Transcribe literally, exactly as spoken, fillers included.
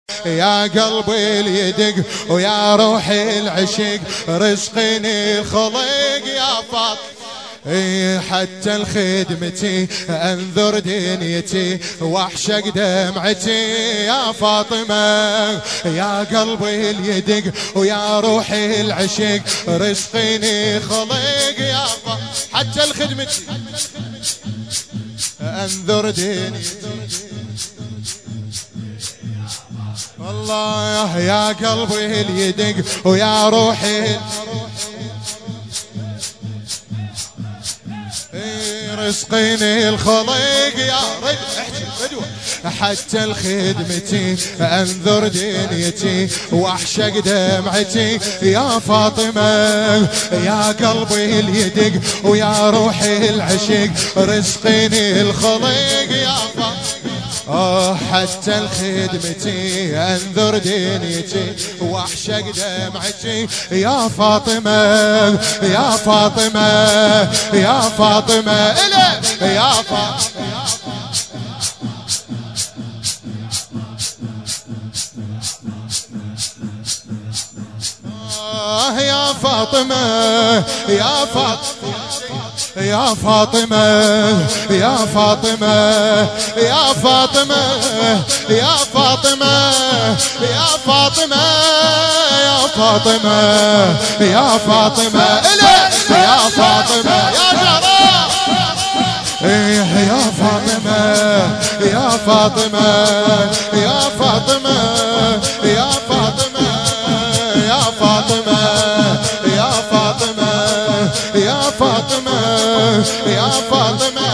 يا قلبي اليدق ويا روحي العشق رزقني الخلق يا فاطمة. حتى الخدمتي انذر دنيتي واحشق دمعتي يا فاطمة. يا قلبي اليدق ويا روحي العشق رزقني خلق يا فاطمة. حتى الخدمتي انذر دنيتي والله. يا قلبي اليدق ويا روحي رزقيني الخلق يا رجل. حتى الخدمتي انذر دنيتي واحشق دمعتي يا فاطمة. يا قلبي اليدق ويا روحي العشق رزقيني الخلق يا فاطمة. آه حتى الخدمتي انذر دنيتي واحشق دمعتي يا فاطمة. يا فاطمة يا فاطمة إلي يا فاطمة. آه يا فاطمة يا فاطمة يا فاطمة يا فاطمة يا فاطمة يا فاطمة يا فاطمة يا فاطمة يا فاطمة إلي يا فاطمة يا جراح. يا فاطمة يا فاطمة يا فاطمة يا فاطمة يا فاطمة يا فاطمة يا فاطمة يا فاطمة.